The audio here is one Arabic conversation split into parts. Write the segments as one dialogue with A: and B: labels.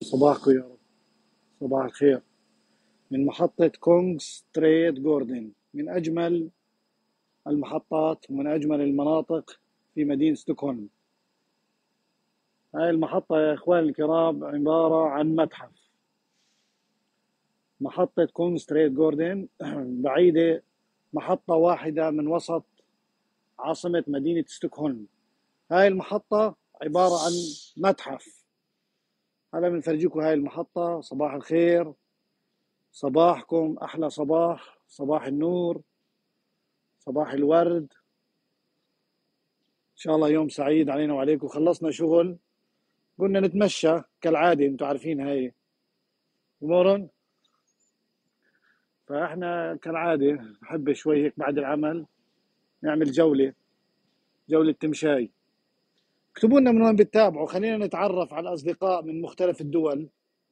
A: صباحكم يا رب. صباح الخير. من محطة كونغ ستريت جوردن، من أجمل المحطات ومن أجمل المناطق في مدينة ستوكهولم. هاي المحطة يا إخواني الكرام عبارة عن متحف. محطة كونغ ستريت جوردن بعيدة محطة واحدة من وسط عاصمة مدينة ستوكهولم. هاي المحطة عبارة عن متحف. هلا بنفرجيكم هاي المحطة. صباح الخير، صباحكم أحلى صباح، صباح النور، صباح الورد. إن شاء الله يوم سعيد علينا وعليكم. خلصنا شغل، قلنا نتمشى كالعادة، انتم عارفين هاي أمورن. فإحنا كالعادة نحب شوي هيك بعد العمل نعمل جولة تمشاي. اكتبوا لنا من وين بتتابعوا، خلينا نتعرف على الأصدقاء من مختلف الدول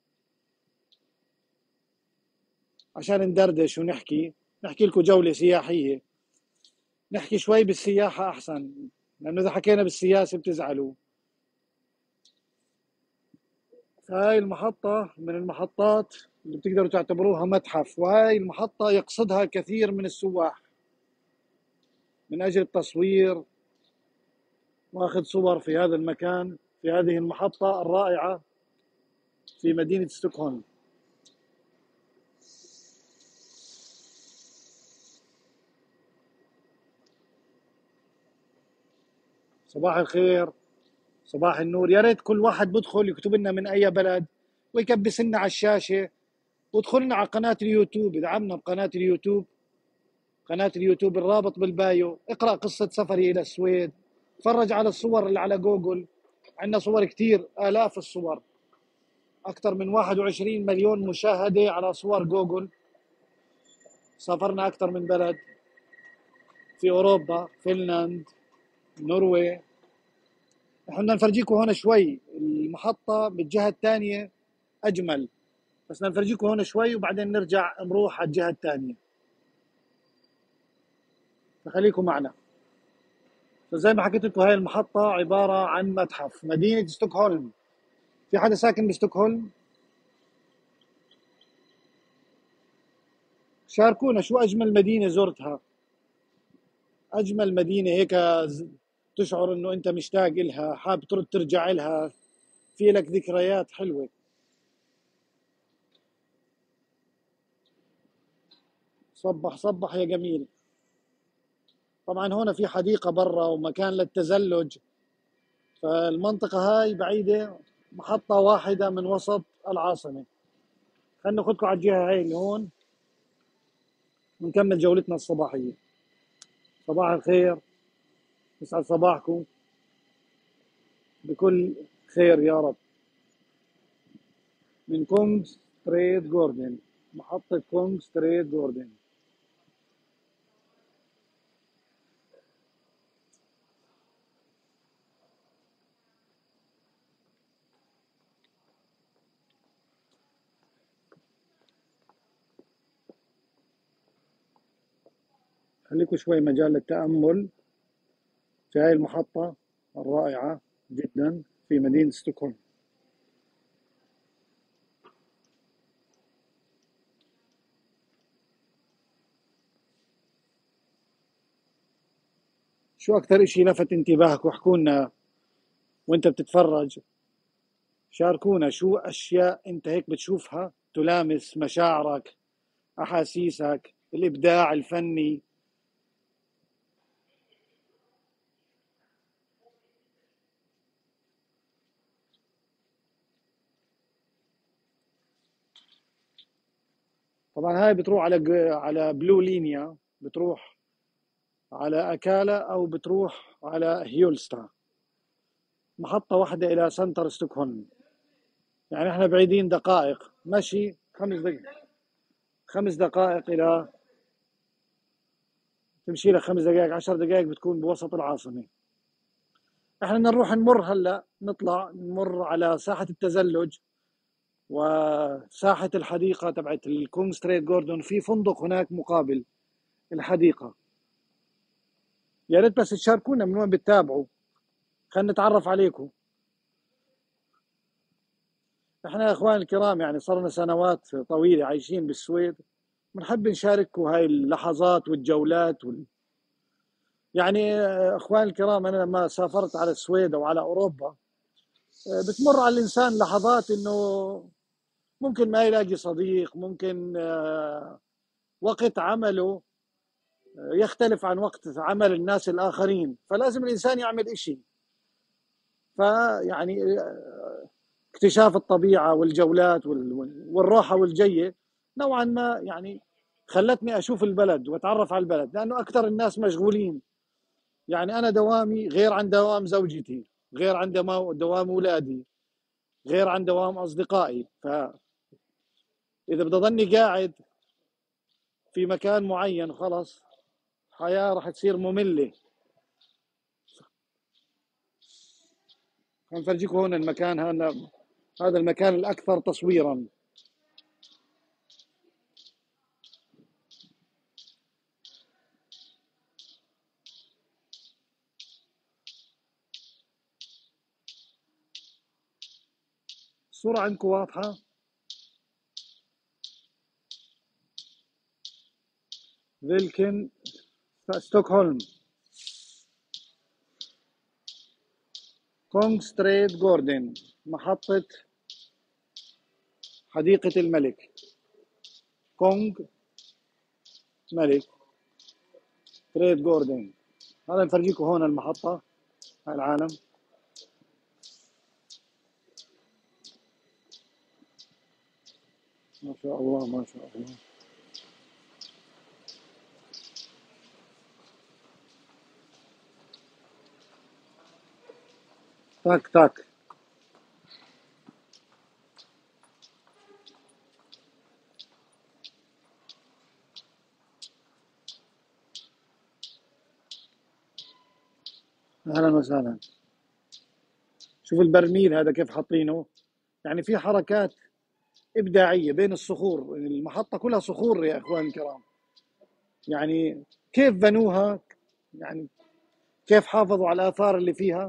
A: عشان ندردش نحكي لكم جولة سياحية. نحكي شوي بالسياحة أحسن، لأنه إذا حكينا بالسياسة بتزعلوا. هاي المحطة من المحطات اللي بتقدروا تعتبروها متحف، وهاي المحطة يقصدها كثير من السواح من أجل التصوير وأخذ صور في هذا المكان، في هذه المحطة الرائعة في مدينة ستوكهولم. صباح الخير، صباح النور. يا ريت كل واحد بدخل يكتب لنا من أي بلد ويكبس لنا على الشاشة، وادخلنا على قناة اليوتيوب، ادعمنا بقناة اليوتيوب. قناة اليوتيوب الرابط بالبايو. اقرأ قصة سفري إلى السويد، تفرج على الصور اللي على جوجل. عندنا صور كتير، آلاف الصور، أكثر من 21 مليون مشاهدة على صور جوجل. سافرنا أكثر من بلد في أوروبا، فنلند، نروي. احنا بدنا نفرجيكم هون شوي المحطة بالجهة الثانية أجمل، بس بدنا نفرجيكم هون شوي وبعدين نرجع نروح على الجهة الثانية، فخليكم معنا. فزي ما حكيت لكم هاي المحطة عبارة عن متحف مدينة ستوكهولم. في حدا ساكن بستوكهولم؟ شاركونا شو أجمل مدينة زرتها، أجمل مدينة هيك تشعر إنه أنت مشتاق إلها، حاب ترجع إلها، في لك ذكريات حلوة. صبح صبح يا جميل. طبعا هون في حديقة برا ومكان للتزلج. فالمنطقة هاي بعيدة محطة واحدة من وسط العاصمة. خلينا ناخذكم على الجهة هاي اللي هون ونكمل جولتنا الصباحية. صباح الخير، يسعد صباحكم بكل خير يا رب. من كونغ ستريت جوردن، محطة كونغ ستريت جوردن. خليكم شوي مجال للتأمل في هاي المحطة الرائعة جدا في مدينة ستوكهولم. شو أكثر إشي لفت انتباهك؟ واحكوا لنا وأنت بتتفرج. شاركونا شو أشياء أنت هيك بتشوفها تلامس مشاعرك، أحاسيسك، الإبداع الفني. طبعا هاي بتروح على بلو لينيا، بتروح على أكالا أو بتروح على هيولستا. محطة واحدة إلى سنتر ستوكهولم، يعني احنا بعيدين دقائق مشي، 5 دقائق، 5 دقائق إلى، تمشي لك 5 دقائق 10 دقائق بتكون بوسط العاصمة. احنا بدنا نروح نمر هلا، نطلع نمر على ساحة التزلج وساحة الحديقة تبعت الكونغ ستريت جوردون. في فندق هناك مقابل الحديقة. يا ريت بس تشاركونا من وين بتتابعوا، خلينا نتعرف عليكم. احنا يا اخوان الكرام يعني صرنا سنوات طويلة عايشين بالسويد، بنحب نشارككم هاي اللحظات والجولات يعني اخوان الكرام، انا لما سافرت على السويد او على اوروبا بتمر على الانسان لحظات انه ممكن ما يلاقي صديق، ممكن وقت عمله يختلف عن وقت عمل الناس الآخرين، فلازم الإنسان يعمل إشي. فيعني اكتشاف الطبيعة والجولات والروحة والجية نوعا ما يعني خلتني أشوف البلد وأتعرف على البلد، لأنه أكثر الناس مشغولين. يعني أنا دوامي غير عن دوام زوجتي، غير عن دوام أولادي، غير عن دوام أصدقائي. فإذا بدي ضلني قاعد في مكان معين خلص حياة راح تصير مملة. هنفرجيكم هون المكان هذا المكان الأكثر تصويرا. الصورة عندكم واضحة؟ فيلكن ستوكهولم، كونغ ستريت جوردن، محطة حديقة الملك. كونغ ملك ستريت جوردن. هذا نفرجيكم هون المحطة، هاي العالم. ما شاء الله ما شاء الله. تاك تاك. أهلا وسهلا. شوف البرميل هذا كيف حاطينه، يعني في حركات إبداعية بين الصخور. المحطة كلها صخور يا إخوان الكرام، يعني كيف بنوها، يعني كيف حافظوا على الآثار اللي فيها.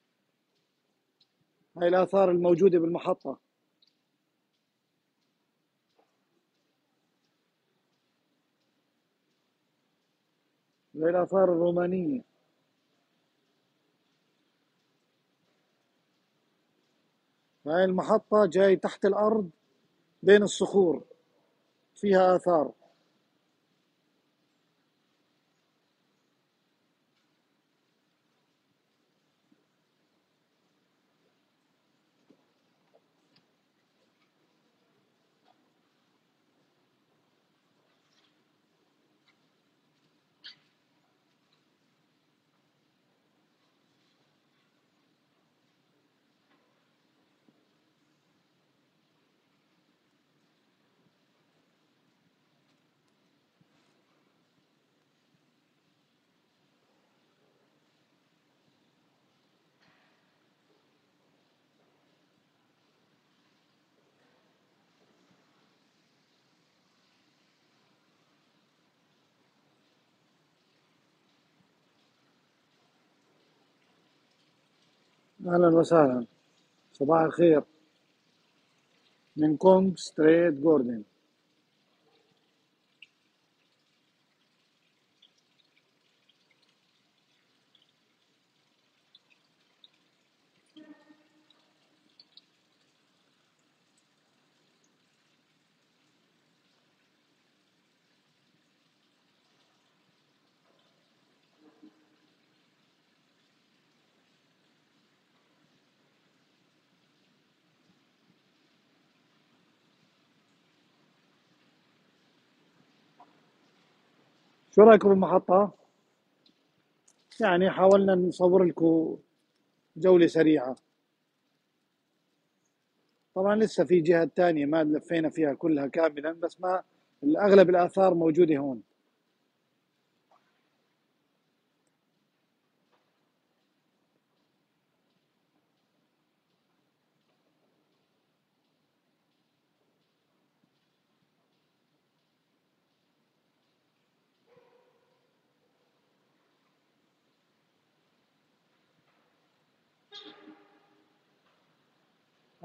A: هاي الآثار الموجودة بالمحطة، زي الآثار الرومانية. هاي المحطة جاي تحت الأرض بين الصخور، فيها آثار. أهلا وسهلا، صباح الخير من كونغ ستريت جوردن. شو رأيكم بالمحطة؟ يعني حاولنا نصور لكم جولة سريعة. طبعا لسه في جهة تانية ما لفينا فيها كلها كاملا، بس ما أغلب الآثار موجودة هون.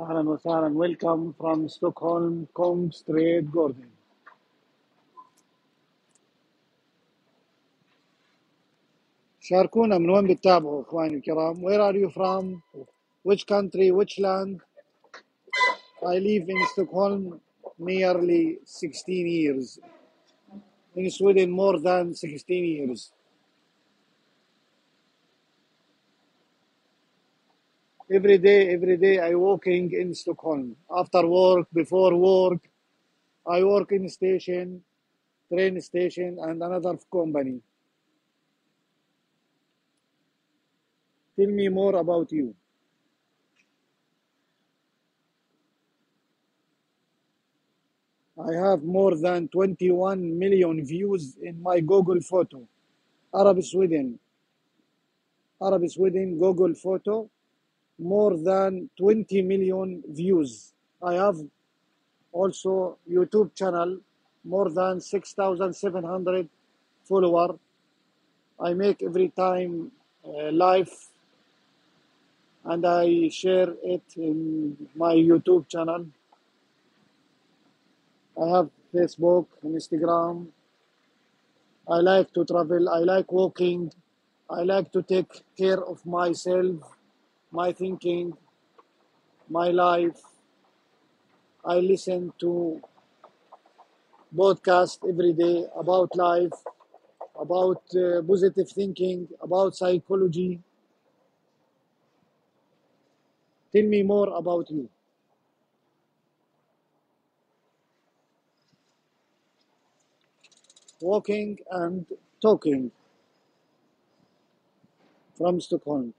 A: أهلا وسهلا. ويلكم from ستوكهولم كونغ ستريت جوردن. شاركونا من وين بتتابعوا إخواني الكرام. Where are you from? Which country? Which land? I live in Stockholm nearly 16 years. In Sweden more than 16 years. Every day I walking in Stockholm. After work, before work, I work in station, train station, and another company. Tell me more about you. I have more than 21 million views in my Google photo. Arab Sweden, Arab Sweden Google photo, more than 20 million views. I have also YouTube channel, more than 6,700 follower. I make every time live and I share it in my YouTube channel. I have Facebook, Instagram. I like to travel. I like walking. I like to take care of myself, my thinking, my life. I listen to podcast every day about life, about positive thinking, about psychology. Tell me more about you. Walking and talking from Stockholm.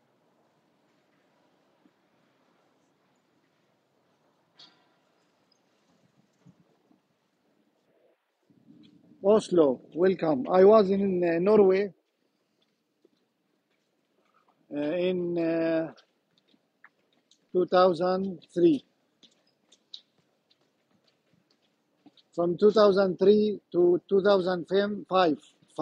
A: Oslo, welcome. I was in Norway in 2003. From 2003 to 2005,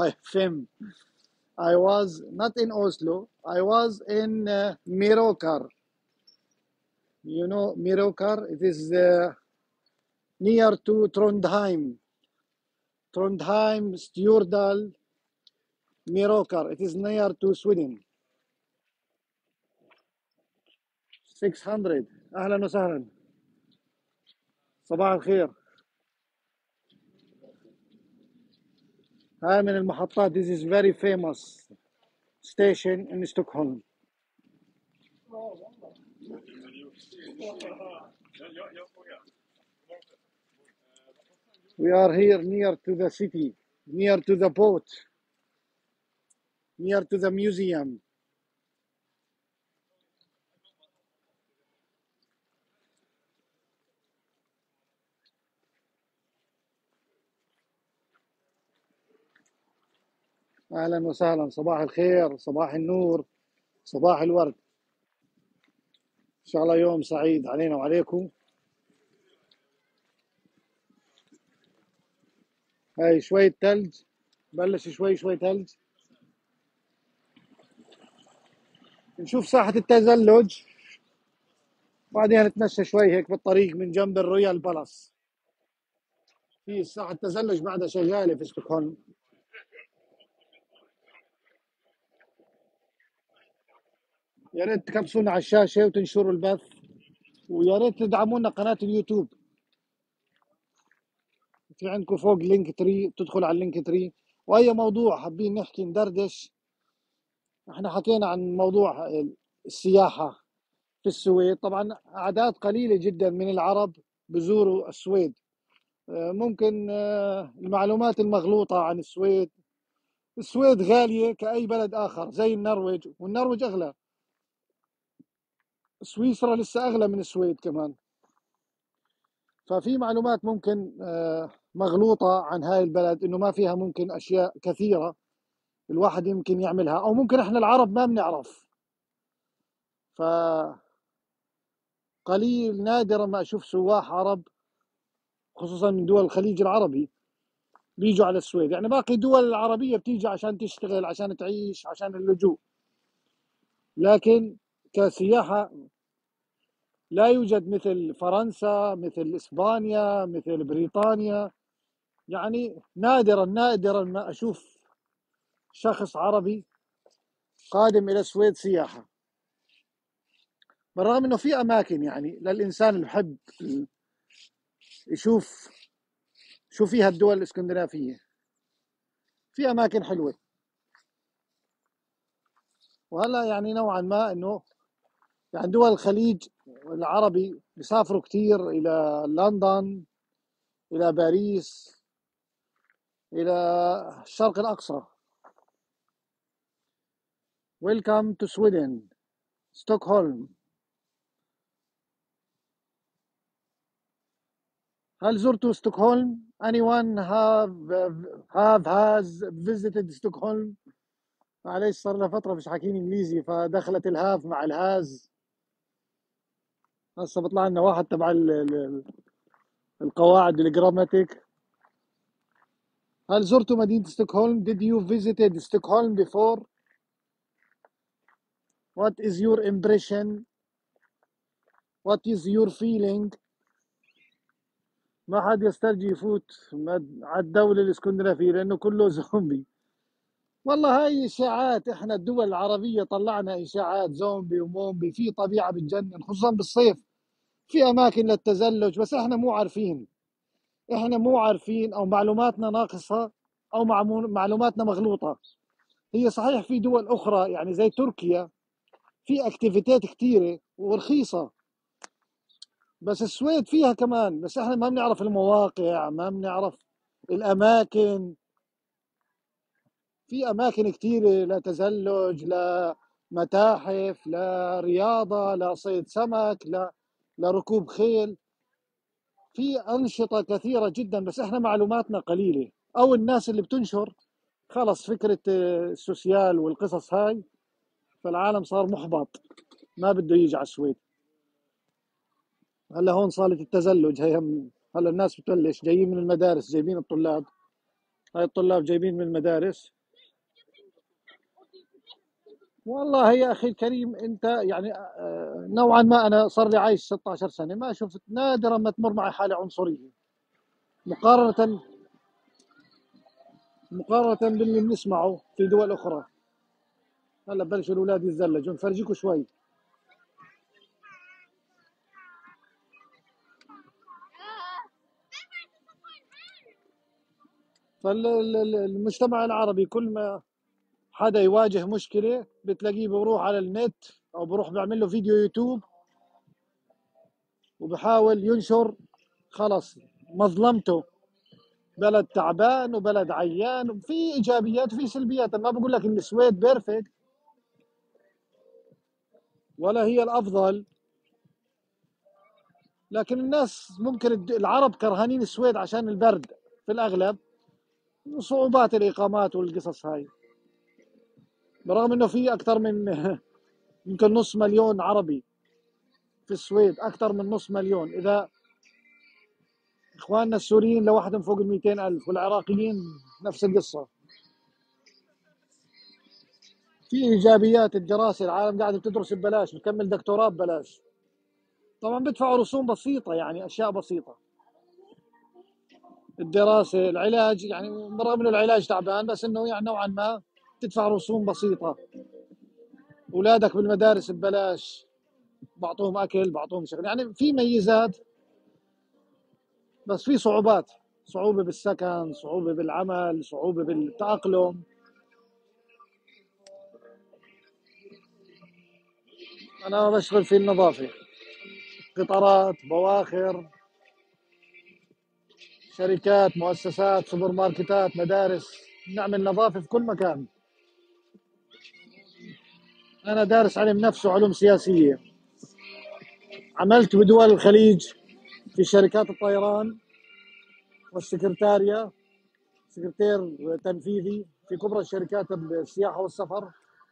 A: I was not in Oslo. I was in Meråker. You know Meråker? It is near to Trondheim. Trondheim, Stjørdal, Meråker. It is near to Sweden. 600. أهلا وسهلا. صباح الخير. هاي من المحطات. This is very famous station in Stockholm. We are here near to the city, near to the boat, near to the museum. أهلا وسهلا. صباح الخير، صباح النور، صباح الورد. إن شاء الله يوم سعيد علينا وعليكم. هاي شوية ثلج، بلش شوي ثلج. نشوف ساحة التزلج، بعدين نتمشى شوي هيك بالطريق من جنب الرويال بالاس. في ساحة التزلج بعدها شغالة في ستوكهولم. يا ريت تكبسونا على الشاشة وتنشروا البث، ويا ريت تدعمونا قناة اليوتيوب. في عندكم فوق لينك تري، تدخل على اللينك تري، واي موضوع حابين نحكي ندردش. احنا حكينا عن موضوع السياحة في السويد. طبعا اعداد قليلة جدا من العرب بزوروا السويد. ممكن المعلومات المغلوطة عن السويد. السويد غالية كأي بلد آخر زي النرويج، والنرويج أغلى. سويسرا لسه أغلى من السويد كمان. ففي معلومات ممكن مغلوطة عن هاي البلد، إنه ما فيها ممكن أشياء كثيرة الواحد يمكن يعملها، أو ممكن إحنا العرب ما بنعرف. فقليل نادرا ما أشوف سواح عرب خصوصا من دول الخليج العربي بيجوا على السويد. يعني باقي الدول العربية بتيجي عشان تشتغل، عشان تعيش، عشان اللجوء. لكن كسياحة لا يوجد مثل فرنسا، مثل إسبانيا، مثل بريطانيا. يعني نادرا نادرا ما أشوف شخص عربي قادم إلى السويد سياحة. بالرغم أنه في أماكن يعني للإنسان اللي يحب يشوف شو فيها الدول الإسكندنافية، في أماكن حلوة. وهلا يعني نوعا ما أنه يعني دول الخليج العربي بيسافروا كثير إلى لندن، إلى باريس، إلى الشرق الأقصى. ويلكم تو سويدن، ستوكهولم. هل زرتوا ستوكهولم؟ anyone has visited ستوكهولم؟ معليش صار لها فترة مش حاكيين انجليزي فدخلت الهاف مع الهاز. هسه بيطلع لنا واحد تبع القواعد الجراماتيك. هل زرتوا مدينة ستوكهولم؟ Did you visited Stockholm before? What is your impression? What is your feeling؟ ما حد يسترجي يفوت على الدولة الاسكندنافية لأنه كله زومبي. والله هاي إشاعات، إحنا الدول العربية طلعنا إشاعات زومبي ومومبي، في طبيعة بتجنن خصوصا بالصيف، في أماكن للتزلج، بس إحنا مو عارفين. إحنا مو عارفين أو معلوماتنا ناقصة أو معلوماتنا مغلوطة. هي صحيح في دول أخرى يعني زي تركيا في أكتيفيتات كتيرة ورخيصة، بس السويد فيها كمان، بس إحنا ما بنعرف المواقع، ما بنعرف الأماكن. في أماكن كتيرة، لا تزلج، لا متاحف، لا رياضة، لا صيد سمك، لا ركوب خيل. في أنشطة كثيرة جدا، بس إحنا معلوماتنا قليلة أو الناس اللي بتنشر خلص فكرة السوسيال والقصص هاي، فالعالم صار محبط ما بده يجي على السويد. هلا هون صالة التزلج هي هلا الناس بتبلش جايين من المدارس، جايبين الطلاب، هاي الطلاب جايبين من المدارس. والله يا اخي الكريم انت يعني نوعا ما انا صار لي عايش 16 سنه ما شفت، نادرا ما تمر معي حاله عنصريه مقارنه باللي بنسمعه في دول اخرى. هلا بلشوا الاولاد يتزلجوا، نفرجيكم شوي. فالمجتمع العربي كل ما حدا يواجه مشكله بتلاقيه بروح على النت او بروح بيعمل له فيديو يوتيوب وبحاول ينشر خلص مظلمته، بلد تعبان وبلد عيان، وفي ايجابيات وفي سلبيات. أنا ما بقول لك ان السويد بيرفكت ولا هي الافضل، لكن الناس ممكن العرب كرهانين السويد عشان البرد في الاغلب وصعوبات الاقامات والقصص هاي. برغم انه في اكثر من يمكن نص مليون عربي في السويد، اكثر من نص مليون. اذا اخواننا السوريين لوحدهم فوق ال 200 الف، والعراقيين نفس القصه. في ايجابيات الدراسه، العالم قاعده بتدرس ببلاش، بتكمل دكتوراه ببلاش. طبعا بدفعوا رسوم بسيطه يعني اشياء بسيطه، الدراسه، العلاج، يعني برغم انه العلاج تعبان بس انه يعني نوعا ما تدفع رسوم بسيطه. اولادك بالمدارس ببلاش، بعطوهم اكل، بعطوهم شغل، يعني في ميزات. بس في صعوبات، صعوبه بالسكن، صعوبه بالعمل، صعوبه بالتاقلم. انا بشتغل في النظافه، قطارات، بواخر، شركات، مؤسسات، سوبر ماركتات، مدارس، نعمل نظافه في كل مكان. انا دارس علم نفس وعلوم سياسيه، عملت بدول الخليج في شركات الطيران والسكرتارية، سكرتير تنفيذي في كبرى الشركات السياحة والسفر.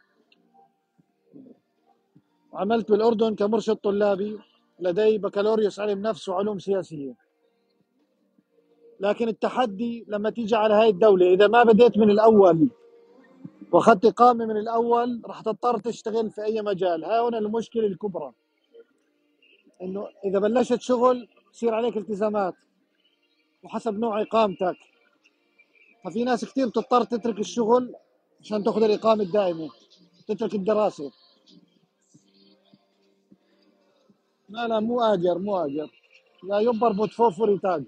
A: عملت بالأردن كمرشد طلابي، لدي بكالوريوس علم نفس وعلوم سياسية. لكن التحدي لما تيجي على هاي الدولة، إذا ما بديت من الأول واخذت إقامة من الأول راح تضطر تشتغل في أي مجال. هاي هنا المشكلة الكبرى. انه اذا بلشت شغل يصير عليك التزامات وحسب نوع اقامتك. ففي ناس كثير بتضطر تترك الشغل عشان تاخذ الاقامه الدائمه، تترك الدراسه. لا لا، مو اجر مو اجر، لا يبر بوتفوفوري تاج.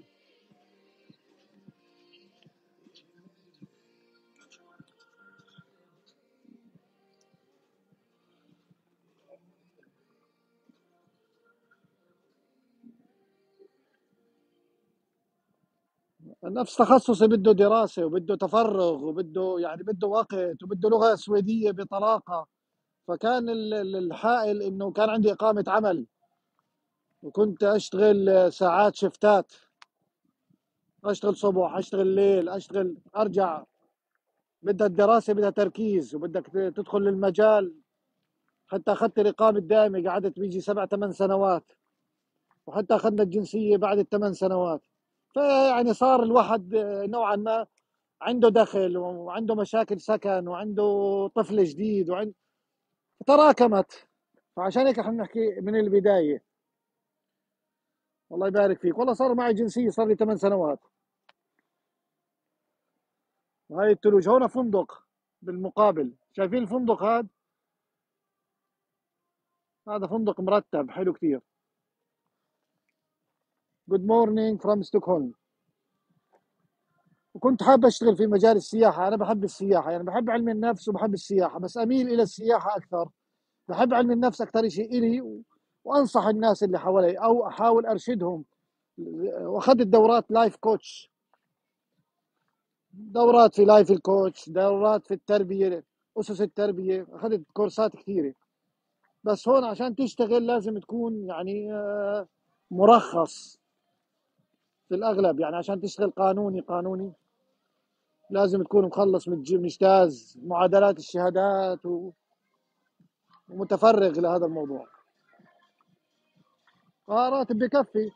A: نفس تخصصي بده دراسه وبده تفرغ وبده يعني بده وقت وبده لغه سويديه بطلاقه. فكان الحائل انه كان عندي اقامه عمل وكنت اشتغل ساعات شفتات، اشتغل صبح اشتغل ليل اشتغل ارجع. بدها الدراسه بدها تركيز وبدك تدخل للمجال. حتى اخذت الاقامه الدائمه قعدت بيجي 7 8 سنوات، وحتى اخذنا الجنسيه بعد ال8 سنوات. فيعني صار الواحد نوعا ما عنده دخل وعنده مشاكل سكن وعنده طفل جديد تراكمت. فعشان هيك احنا بنحكي من البدايه. الله يبارك فيك، والله صار معي جنسيه صار لي 8 سنوات. وهي التلوج هون فندق بالمقابل، شايفين الفندق هذا فندق مرتب حلو كثير. جود مورنينج فروم ستوكهولم. وكنت حابب اشتغل في مجال السياحه، انا بحب السياحه، يعني بحب علم النفس وبحب السياحه، بس اميل الى السياحه اكثر. بحب علم النفس اكثر شيء الي وانصح الناس اللي حوالي او احاول ارشدهم. واخذت دورات لايف كوتش، دورات في لايف الكوتش، دورات في التربيه، اسس التربيه، اخذت كورسات كثيره. بس هون عشان تشتغل لازم تكون يعني مرخص في الاغلب. يعني عشان تشتغل قانوني لازم تكون مخلص مجتاز معادلات الشهادات ومتفرغ لهذا الموضوع. راتب بكفي.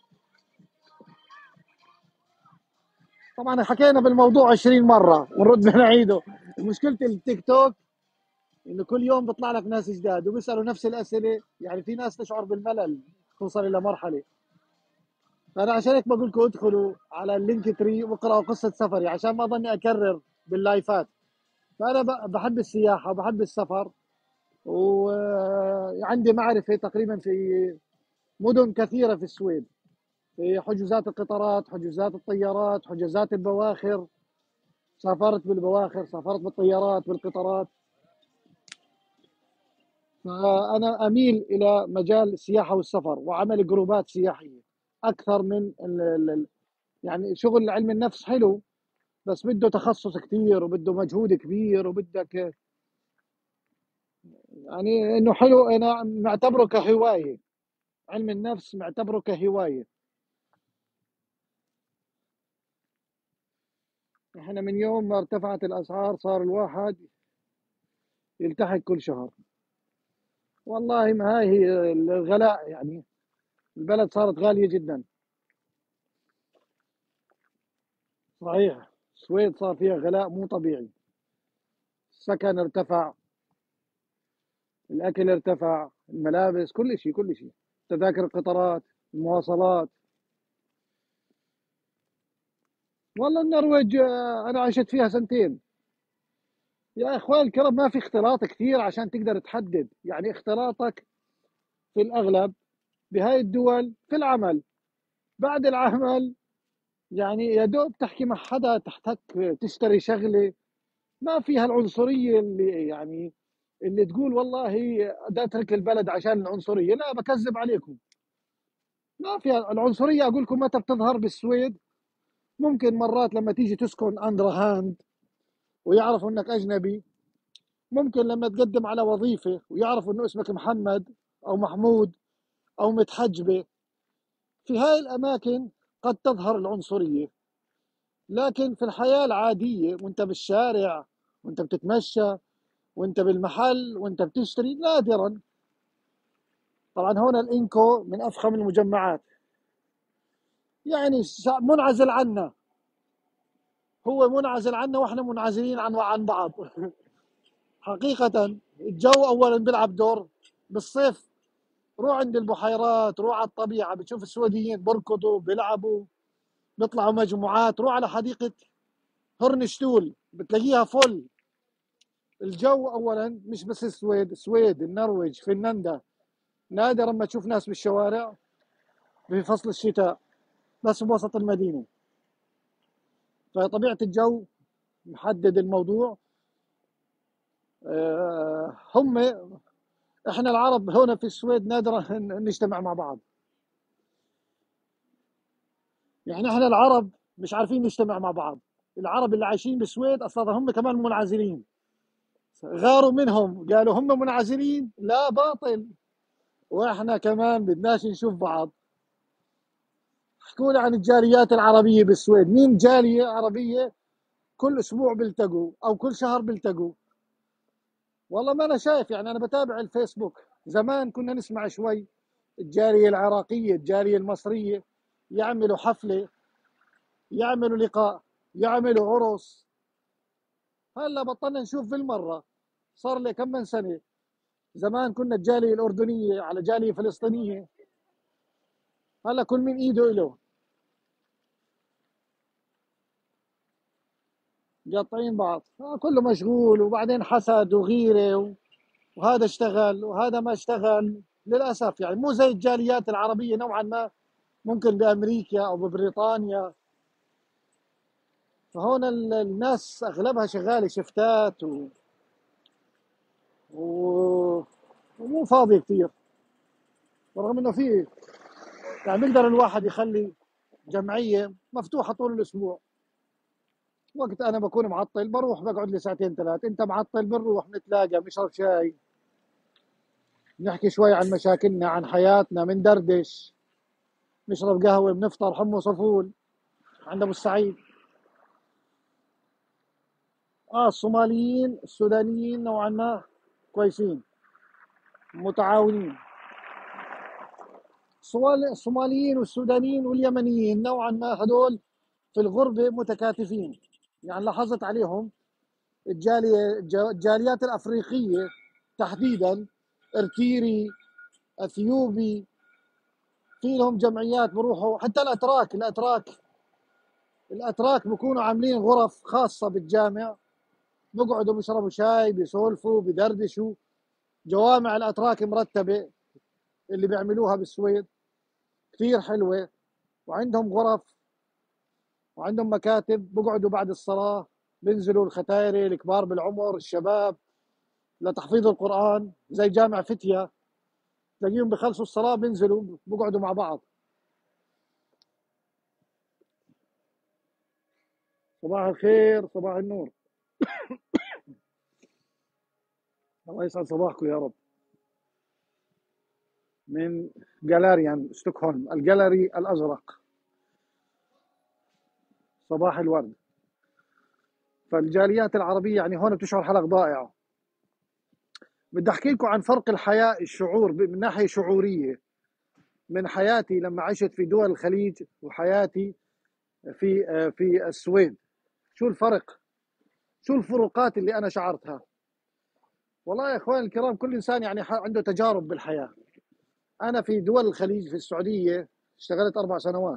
A: طبعا حكينا بالموضوع 20 مرة ونرد بنعيده. مشكلة التيك توك انه كل يوم بيطلع لك ناس جداد وبيسألوا نفس الأسئلة، يعني في ناس تشعر بالملل، توصل إلى مرحلة. فأنا عشان هيك بقول لكم ادخلوا على اللينك تري واقرأوا قصة سفري عشان ما ضلني أكرر باللايفات. فأنا بحب السياحة وبحب السفر، وعندي معرفة تقريبا في مدن كثيرة في السويد، في حجوزات القطارات، حجوزات الطيارات، حجوزات البواخر. سافرت بالبواخر، سافرت بالطيارات بالقطارات. فأنا أميل إلى مجال السياحة والسفر وعمل جروبات سياحية أكثر من يعني شغل علم النفس حلو، بس بده تخصص كثير وبده مجهود كبير وبدك يعني إنه حلو. أنا معتبره كهواية، علم النفس معتبره كهواية. احنا من يوم ما ارتفعت الأسعار صار الواحد يلتحق كل شهر. والله ما هي الغلاء يعني، البلد صارت غالية جدا. صحيح، السويد صار فيها غلاء مو طبيعي. السكن ارتفع، الأكل ارتفع، الملابس، كل شيء كل شيء، تذاكر القطارات، المواصلات. والله النرويج أنا عشت فيها سنتين. يا إخوان الكرام ما في اختلاط كثير عشان تقدر تحدد. يعني اختلاطك في الأغلب بهاي الدول في العمل، بعد العمل يعني يا دوب تحكي مع حدا، تحتك تشتري شغلة. ما فيها العنصرية اللي يعني اللي تقول والله بدي اترك البلد عشان العنصرية. لا، بكذب عليكم. ما فيها العنصرية. اقول لكم متى بتظهر بالسويد؟ ممكن مرات لما تيجي تسكن اندر هاند ويعرفوا انك اجنبي. ممكن لما تقدم على وظيفة ويعرفوا انه اسمك محمد او محمود او متحجبة. في هاي الاماكن قد تظهر العنصرية. لكن في الحياة العادية وانت بالشارع وانت بتتمشى وانت بالمحل وانت بتشتري نادرا. طبعا هون الانكو من افخم المجمعات، يعني منعزل عنا. هو منعزل عنا واحنا منعزلين عن بعض. حقيقة الجو اولا بيلعب دور. بالصيف روح عند البحيرات، روح على الطبيعة، بتشوف السويديين بركضوا بيلعبوا، بيطلعوا مجموعات. روح على حديقة هورنشتول بتلاقيها فل. الجو أولا مش بس السويد، النرويج، فنلندا، نادر اما تشوف ناس بالشوارع في فصل الشتاء، بس بوسط المدينة. فطبيعة الجو محدد الموضوع. هم احنا العرب هنا في السويد نادرا نجتمع مع بعض. يعني احنا العرب مش عارفين نجتمع مع بعض. العرب اللي عايشين بالسويد اصلا هم كمان منعزلين. غاروا منهم قالوا هم منعزلين، لا باطل، واحنا كمان بدناش نشوف بعض. احكوا لي عن الجاليات العربية بالسويد، مين جالية عربية كل اسبوع بيلتقوا او كل شهر بيلتقوا؟ والله ما انا شايف. يعني انا بتابع الفيسبوك، زمان كنا نسمع شوي الجالية العراقية، الجالية المصرية يعملوا حفلة، يعملوا لقاء، يعملوا عرس. هلا بطلنا نشوف بالمرة، صار لي كم من سنة. زمان كنا الجالية الأردنية على جالية فلسطينية، هلا كل من إيده إله، قاطعين بعض. كله مشغول، وبعدين حسد وغيرة وهذا اشتغل وهذا ما اشتغل. للأسف يعني مو زي الجاليات العربية نوعا ما، ممكن بأمريكا أو ببريطانيا. فهون الناس أغلبها شغالة شفتات و... ومو فاضي كثير. رغم إنه في، يعني بيقدر الواحد يخلي جمعية مفتوحة طول الأسبوع. وقت أنا بكون معطل بروح بقعد لي ساعتين ثلاث، أنت معطل بنروح نتلاقى بنشرب شاي، نحكي شوي عن مشاكلنا عن حياتنا، من دردش، نشرب قهوة، بنفطر حمص وفول عند أبو السعيد. الصوماليين السودانيين نوعا ما كويسين، متعاونين. الصوماليين والسودانيين واليمنيين نوعا ما هذول في الغربة متكاتفين. يعني لاحظت عليهم الجاليات الأفريقية تحديدا، ارتيري، اثيوبي، في لهم جمعيات بروحوا. حتى الاتراك بيكونوا عاملين غرف خاصه بالجامع، بيقعدوا بيشربوا شاي، بيسولفوا، بيدردشوا. جوامع الاتراك مرتبه اللي بيعملوها بالسويد كثير حلوه، وعندهم غرف وعندهم مكاتب. بيقعدوا بعد الصلاه، بينزلوا الختايري الكبار بالعمر، الشباب، لتحفيظ القران، زي جامع فتيا. تلاقيهم بخلصوا الصلاه بينزلوا بيقعدوا مع بعض. صباح الخير، صباح النور. الله يسعد صباحكم يا رب. من جالاريان ستوكهولم، الجاليري الأزرق. صباح الورد. فالجاليات العربية يعني هون بتشعر حالك ضائعة. بدي أحكي لكم عن فرق الحياة، الشعور من ناحية شعورية، من حياتي لما عشت في دول الخليج وحياتي في السويد. شو الفرق؟ شو الفروقات اللي أنا شعرتها؟ والله يا إخواني الكرام، كل إنسان يعني عنده تجارب بالحياة. أنا في دول الخليج في السعودية اشتغلت 4 سنوات،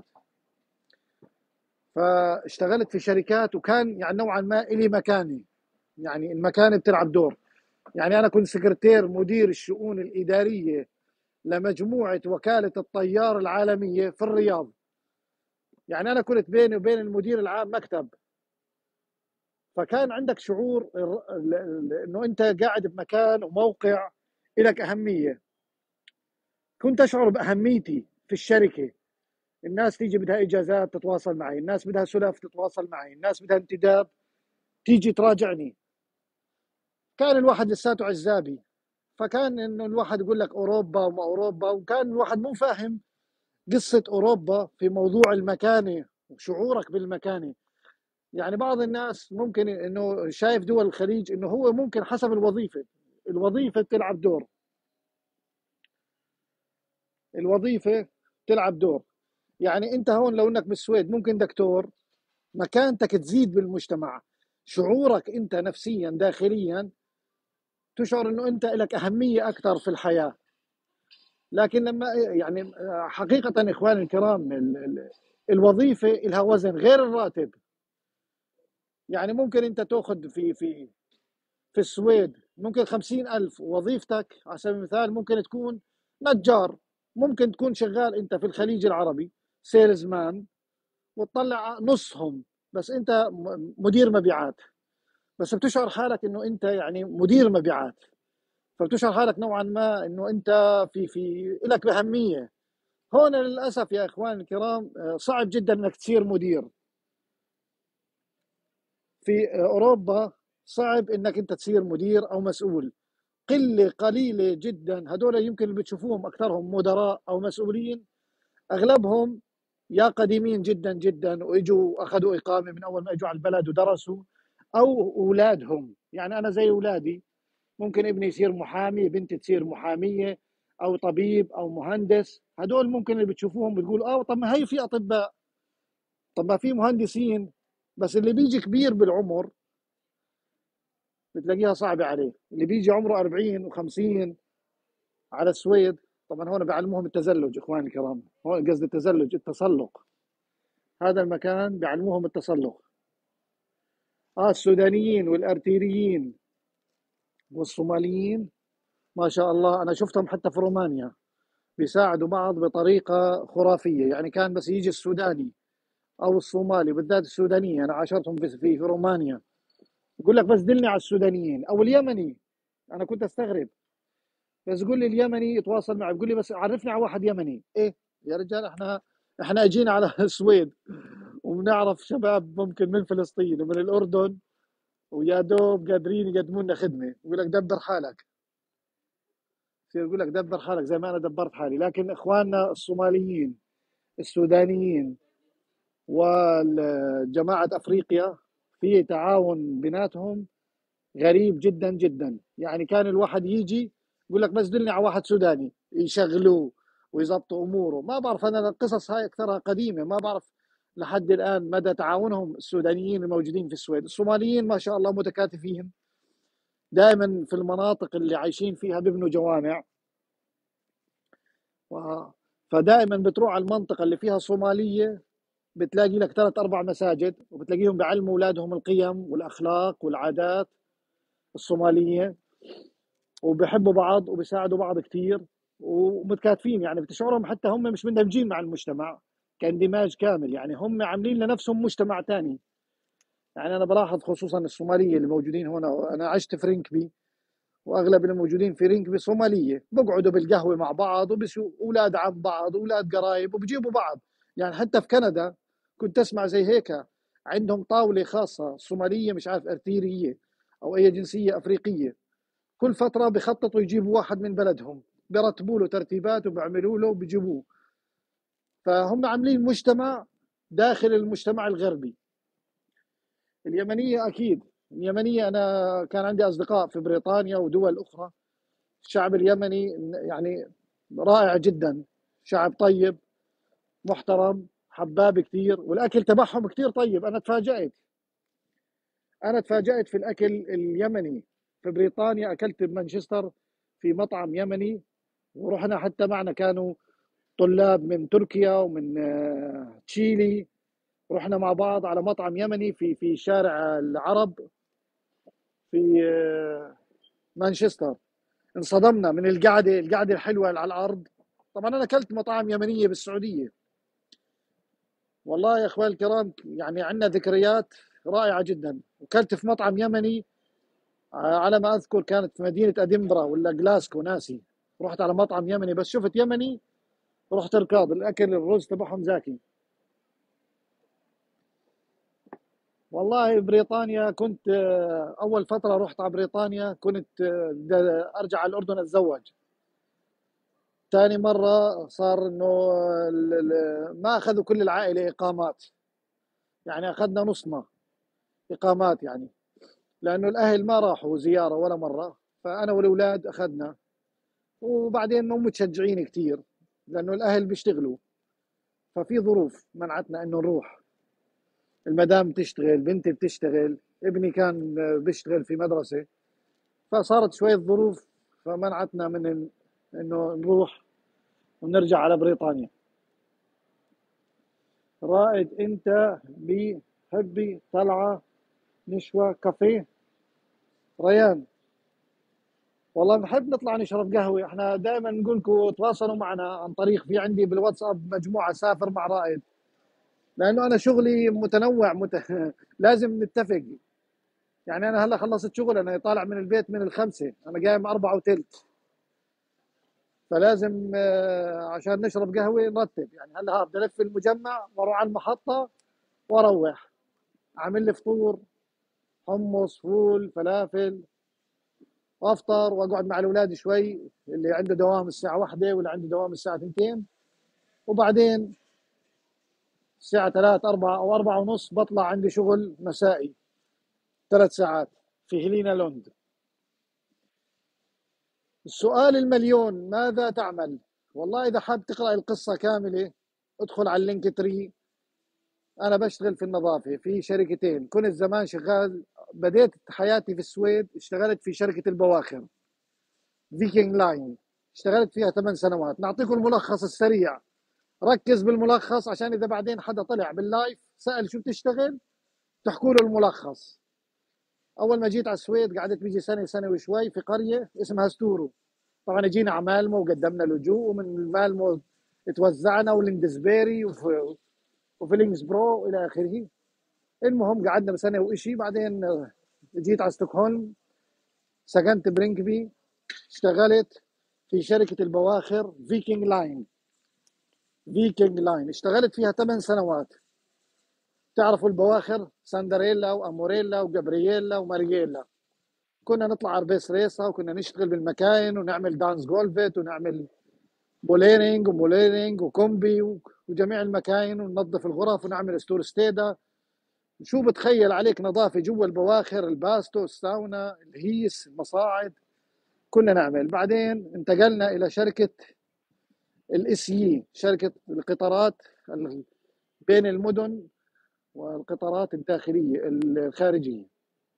A: فاشتغلت في شركات، وكان يعني نوعا ما إلي مكاني، يعني المكانة بتلعب دور. يعني أنا كنت سكرتير مدير الشؤون الإدارية لمجموعة وكالة الطيار العالمية في الرياض. يعني أنا كنت بيني وبين المدير العام مكتب. فكان عندك شعور إنه أنت قاعد بمكان وموقع لك أهمية. كنت أشعر بأهميتي في الشركة. الناس تيجي بدها إجازات تتواصل معي، الناس بدها سلف تتواصل معي، الناس بدها انتداب تيجي تراجعني. كان الواحد لساته عزابي، فكان انه الواحد يقول لك اوروبا وما اوروبا، وكان الواحد مو فاهم قصه اوروبا في موضوع المكانه وشعورك بالمكانه. يعني بعض الناس ممكن انه شايف دول الخليج انه هو ممكن حسب الوظيفه، الوظيفه بتلعب دور، الوظيفه بتلعب دور. يعني انت هون لو انك بالسويد ممكن دكتور، مكانتك تزيد بالمجتمع، شعورك انت نفسيا داخليا تشعر انه انت لك اهميه اكثر في الحياه. لكن لما يعني حقيقة إخواني الكرام، الوظيفة لها وزن غير الراتب. يعني ممكن أنت تأخذ في السويد ممكن 50,000، وظيفتك على سبيل المثال ممكن تكون نجار، ممكن تكون شغال أنت في الخليج العربي سيلز مان وتطلع نصهم، بس أنت مدير مبيعات، بس بتشعر حالك إنه أنت يعني مدير مبيعات، فبتشعر حالك نوعا ما إنه أنت في لك أهمية. هون للأسف يا إخواني الكرام صعب جدا إنك تصير مدير. في أوروبا صعب إنك أنت تصير مدير أو مسؤول، قلة قليلة جدا. هدول يمكن اللي بتشوفوهم أكثرهم مدراء أو مسؤولين، أغلبهم يا قديمين جدا جدا وإجوا أخذوا إقامة من أول ما إجوا على البلد ودرسوا، أو أولادهم. يعني أنا زي أولادي، ممكن ابني يصير محامي، بنتي تصير محامية أو طبيب أو مهندس. هدول ممكن اللي بتشوفوهم بتقول طب ما هي في أطباء، طب ما في مهندسين، بس اللي بيجي كبير بالعمر بتلاقيها صعبة عليه. اللي بيجي عمره 40 و50 على السويد، طبعا هون بيعلموهم التزلج اخواني الكرام، هون قصدي التزلج التسلق، هذا المكان بيعلموهم التسلق. السودانيين والارتيريين والصوماليين ما شاء الله انا شفتهم حتى في رومانيا بيساعدوا بعض بطريقة خرافية. يعني كان بس يجي السوداني او الصومالي، بالذات السودانية انا عاشرتهم في رومانيا، يقول لك بس دلني على السودانيين او اليمني. انا كنت استغرب، بس يقول لي اليمني يتواصل معي، بيقول لي بس عرفني على واحد يمني. ايه يا رجال، احنا اجينا على السويد وبنعرف شباب ممكن من فلسطين ومن الاردن، ويا دوب قادرين يقدموا لنا خدمه. يقول لك دبر حالك، يقول لك دبر حالك زي ما انا دبرت حالي. لكن اخواننا الصوماليين السودانيين وجماعه افريقيا في تعاون بيناتهم غريب جدا جدا. يعني كان الواحد يجي يقول لك بس دلني على واحد سوداني يشغلوه ويضبطوا اموره. ما بعرف انا، القصص هاي اكثرها قديمه، ما بعرف لحد الان مدى تعاونهم السودانيين الموجودين في السويد. الصوماليين ما شاء الله متكاتفين، دائما في المناطق اللي عايشين فيها بيبنوا جوامع، و- فدائما بتروح على المنطقه اللي فيها صوماليه بتلاقي لك ثلاث اربع مساجد، وبتلاقيهم بيعلموا اولادهم القيم والاخلاق والعادات الصوماليه، وبيحبوا بعض وبيساعدوا بعض كثير ومتكاتفين. يعني بتشعرهم حتى هم مش مندمجين مع المجتمع كاندماج كامل، يعني هم عاملين لنفسهم مجتمع ثاني. يعني انا بلاحظ خصوصا الصوماليه اللي موجودين هنا، انا عشت في رينكبي واغلب اللي موجودين في رينكبي صوماليه، بقعدوا بالقهوه مع بعض وبسوا اولاد عم بعض اولاد قرايب وبجيبوا بعض. يعني حتى في كندا كنت اسمع زي هيك، عندهم طاوله خاصه صوماليه مش عارف ارتيريه او اي جنسيه افريقيه، كل فترة بخططوا يجيبوا واحد من بلدهم، برتبوا له ترتيبات وبيعملوا له وبيجيبوه. فهم عاملين مجتمع داخل المجتمع الغربي. اليمنية أكيد، اليمنية أنا كان عندي أصدقاء في بريطانيا ودول أخرى. الشعب اليمني يعني رائع جدا، شعب طيب محترم حباب كثير، والأكل تبعهم كثير طيب. أنا تفاجأت في الأكل اليمني. في بريطانيا أكلت بمانشستر في مطعم يمني، ورحنا حتى معنا كانوا طلاب من تركيا ومن تشيلي، رحنا مع بعض على مطعم يمني في شارع العرب في مانشستر. انصدمنا من القعده الحلوه اللي على الارض. طبعا انا اكلت مطاعم يمنيه بالسعوديه، والله يا اخوان الكرام يعني عندنا ذكريات رائعه جدا. وكلت في مطعم يمني على ما اذكر كانت في مدينه ادنبرا ولا جلاسكو ناسي. رحت على مطعم يمني، بس شفت يمني رحت ركاض. الاكل الرز تبعهم زاكي. والله بريطانيا كنت أول فترة رحت على بريطانيا كنت أرجع على الأردن أتزوج. ثاني مرة صار إنه ما أخذوا كل العائلة إقامات، يعني أخذنا نصنا إقامات يعني، لأنه الأهل ما راحوا زيارة ولا مرة، فأنا والأولاد أخذنا. وبعدين مو متشجعين كثير لأنه الأهل بيشتغلوا، ففي ظروف منعتنا إنه نروح. المدام تشتغل، بنتي بتشتغل، ابني كان بيشتغل في مدرسة، فصارت شوية ظروف فمنعتنا من انه نروح. ونرجع على بريطانيا. رائد انت بحبي طلعة نشوى كافيه؟ ريان، والله بنحب نطلع نشرب قهوة. احنا دائما نقول لكم تواصلوا معنا عن طريق، في عندي بالواتساب مجموعة سافر مع رائد، لانه انا شغلي متنوع لازم نتفق. يعني انا هلا خلصت شغل، انا طالع من البيت من الخمسة، انا قايم 4 وثلث، فلازم عشان نشرب قهوة نرتب. يعني هلا بدي الف المجمع واروح على المحطة واروح اعمل لي فطور، حمص فول فلافل، وافطر واقعد مع الاولاد شوي، اللي عنده دوام الساعة 1 واللي عنده دوام الساعة 2، وبعدين الساعة 3 4 أو 4 ونص بطلع عندي شغل مسائي 3 ساعات في هلينا لوند. السؤال المليون، ماذا تعمل؟ والله إذا حاب تقرأ القصة كاملة ادخل على اللينك تري. أنا بشتغل في النظافة في شركتين، كنت زمان شغال، بديت حياتي في السويد، اشتغلت في شركة البواخر فيكينج لاين، اشتغلت فيها 8 سنوات. نعطيكم الملخص السريع، ركز بالملخص عشان إذا بعدين حدا طلع باللايف سأل شو بتشتغل تحكوا له الملخص. اول ما جيت على السويد قعدت بيجي سنه سنه وشوي في قريه اسمها ستورو. طبعا جينا على مالمو وقدمنا لجوء، ومن مالمو توزعنا وليندسبيري وفي لينكسبرو والى اخره. المهم قعدنا سنه وإشي، بعدين جيت على ستوكهولم، سكنت برينكبي، اشتغلت في شركه البواخر فيكينج لاين. فيكينج لاين اشتغلت فيها 8 سنوات. تعرفوا البواخر ساندريلا واموريلا وجابرييلا ومارييلا. كنا نطلع اربيس ريسا، وكنا نشتغل بالمكاين ونعمل دانس جولفيت ونعمل بوليرينج وموليرينج وكومبي وجميع المكاين، وننظف الغرف ونعمل ستور ستيدا. شو بتخيل عليك نظافه جوا البواخر، الباستو، الساونا، الهيس، المصاعد، كنا نعمل. بعدين انتقلنا الى شركه الاس يي، شركه القطارات بين المدن والقطارات الداخليه الخارجيه.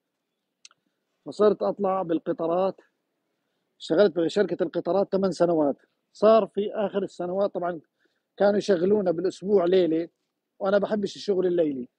A: فصرت اطلع بالقطارات، اشتغلت في شركة القطارات 8 سنوات. صار في آخر السنوات طبعا كانوا يشغلونا بالأسبوع ليلة، وأنا بحبش الشغل الليلي.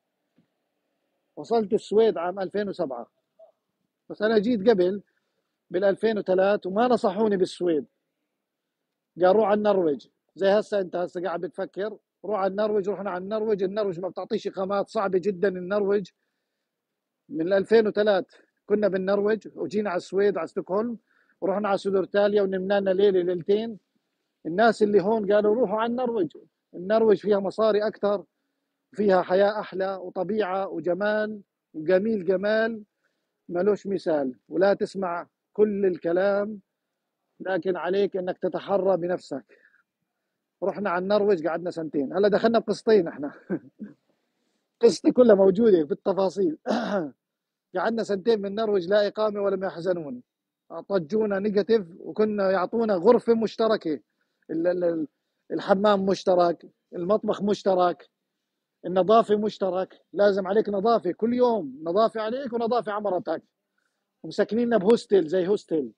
A: وصلت السويد عام 2007، بس أنا جيت قبل بال 2003 وما نصحوني بالسويد، قال روح على النرويج. زي هسه أنت هسه قاعد بتفكر روح على النرويج. رحنا على النرويج، النرويج ما بتعطيش إقامات، صعبة جدا النرويج. من 2003 كنا بالنرويج، وجينا على السويد على ستوكهولم، ورحنا على سودورتاليا ونمنا لنا ليلة ليلتين. الناس اللي هون قالوا روحوا على النرويج، النرويج فيها مصاري أكثر، فيها حياة أحلى وطبيعة وجمال، وجميل جمال ملوش مثال. ولا تسمع كل الكلام، لكن عليك أنك تتحرى بنفسك. رحنا على النرويج قعدنا سنتين. هلا دخلنا بقسطين احنا قصتي كلها موجودة بالتفاصيل. قعدنا سنتين من النرويج لا إقامة ولم يحزنون، طجونا نيجاتيف، وكنا يعطونا غرفة مشتركة، الحمام مشترك، المطبخ مشترك، النظافة مشترك، لازم عليك نظافة كل يوم، نظافة عليك ونظافة على مرتك. ومسكنيننا بهوستل زي هوستل،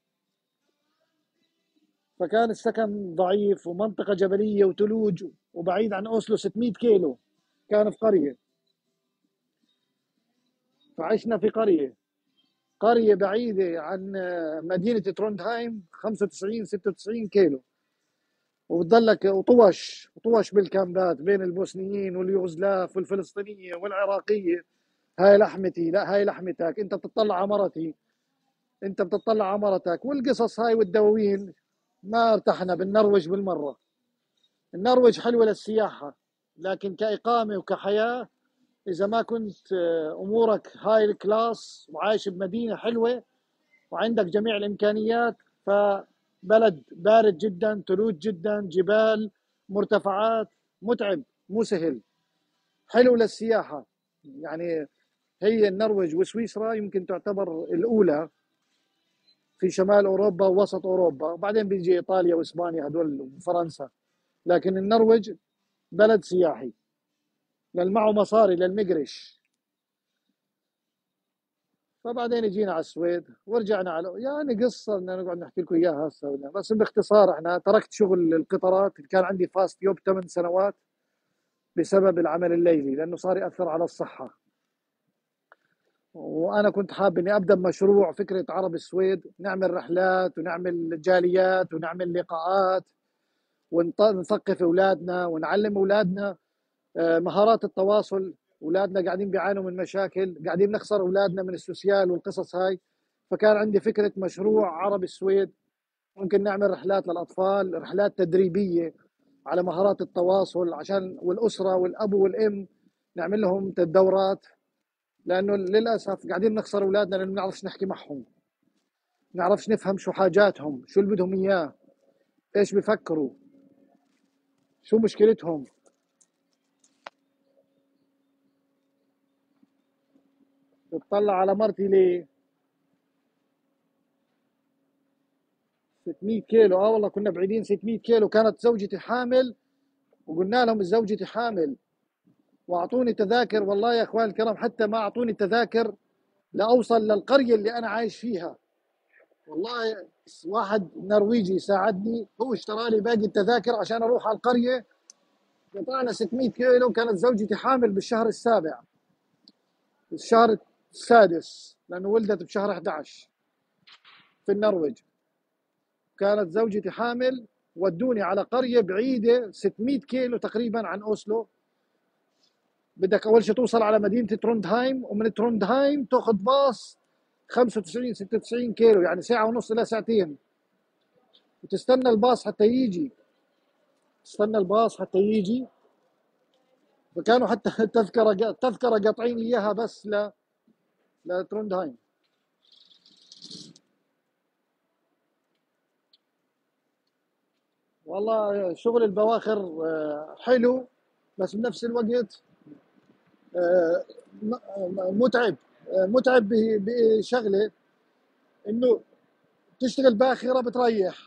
A: فكان السكن ضعيف ومنطقة جبلية وتلوج وبعيد عن أوسلو 600 كيلو. كان في قرية، فعشنا في قرية بعيدة عن مدينة تروندهايم 95 96 كيلو. وبتضلك وطوش بالكامبات بين البوسنيين واليوغوسلاف والفلسطينية والعراقية. هاي لحمتي، لا هاي لحمتك، انت بتطلع على مرتي، انت بتطلع على مرتك، والقصص هاي والدواوين. ما ارتحنا بالنرويج بالمرة. النرويج حلوة للسياحة، لكن كإقامة وكحياة، إذا ما كنت أمورك هاي الكلاس وعايش بمدينة حلوة وعندك جميع الإمكانيات، فبلد بارد جدا، ثلوج جدا، جبال، مرتفعات، متعب، مو سهل. حلو للسياحة يعني. هي النرويج وسويسرا يمكن تعتبر الأولى في شمال أوروبا ووسط أوروبا، وبعدين بيجي إيطاليا وإسبانيا هدول وفرنسا. لكن النرويج بلد سياحي للي معه مصاري للمقرش. فبعدين جينا على السويد ورجعنا على، يعني قصه بدنا نقعد نحكي لكم اياها هسه، بس باختصار احنا تركت شغل القطارات، كان عندي فاست جوب 8 سنوات بسبب العمل الليلي لانه صار ياثر على الصحه. وانا كنت حابب اني ابدا مشروع فكره عرب السويد، نعمل رحلات ونعمل جاليات ونعمل لقاءات ونثقف اولادنا ونعلم اولادنا مهارات التواصل. اولادنا قاعدين بيعانوا من مشاكل، قاعدين نخسر اولادنا من السوسيال والقصص هاي. فكان عندي فكره مشروع عرب السويد، ممكن نعمل رحلات للاطفال، رحلات تدريبيه على مهارات التواصل عشان والاسره والاب والام نعمل لهم دورات. لانه للاسف قاعدين نخسر اولادنا لانه ما بنعرفش نحكي معهم، ما بنعرفش نفهم شو حاجاتهم، شو اللي بدهم اياه، ايش بفكروا، شو مشكلتهم. بتطلع على مرتي ليه 600 كيلو، اه والله كنا بعيدين 600 كيلو. كانت زوجتي حامل وقلنا لهم زوجتي حامل واعطوني تذاكر، والله يا اخوان الكرام حتى ما اعطوني تذاكر لاوصل للقريه اللي انا عايش فيها. والله واحد نرويجي ساعدني، هو اشترى لي باقي التذاكر عشان اروح على القريه. قطعنا 600 كيلو. كانت زوجتي حامل بالشهر السابع، الشهر السادس، لانه ولدت بشهر 11 في النرويج. كانت زوجتي حامل، ودوني على قريه بعيده 600 كيلو تقريبا عن اوسلو. بدك اول شيء توصل على مدينه تروندهايم، ومن تروندهايم تاخذ باص 95 96 كيلو، يعني ساعه ونص الى ساعتين، وتستنى الباص حتى يجي، تستنى الباص حتى يجي. فكانوا حتى التذكره قاطعين لي اياها بس لتروندهايم. والله شغل البواخر حلو، بس بنفس الوقت آه، متعب. متعب بشغله انه تشتغل باخره بتريح،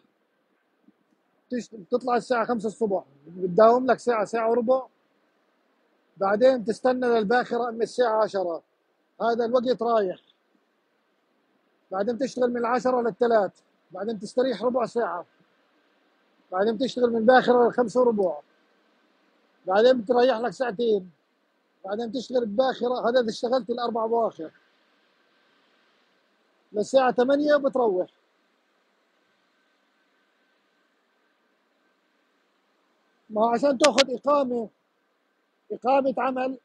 A: بتطلع الساعه 5 الصبح، بتداوم لك ساعه ساعه وربع، بعدين تستنى للباخره من الساعه 10، هذا الوقت رايح. بعدين تشتغل من 10 للثلاث، بعدين تستريح ربع ساعه، بعدين تشتغل من الباخره للخمسة وربع، بعدين بتريح لك ساعتين، بعدين تشتغل بباخره، هذا اذا اشتغلت الاربع بواخر للساعه 8 بتروح. ما هو عشان تاخذ اقامه عمل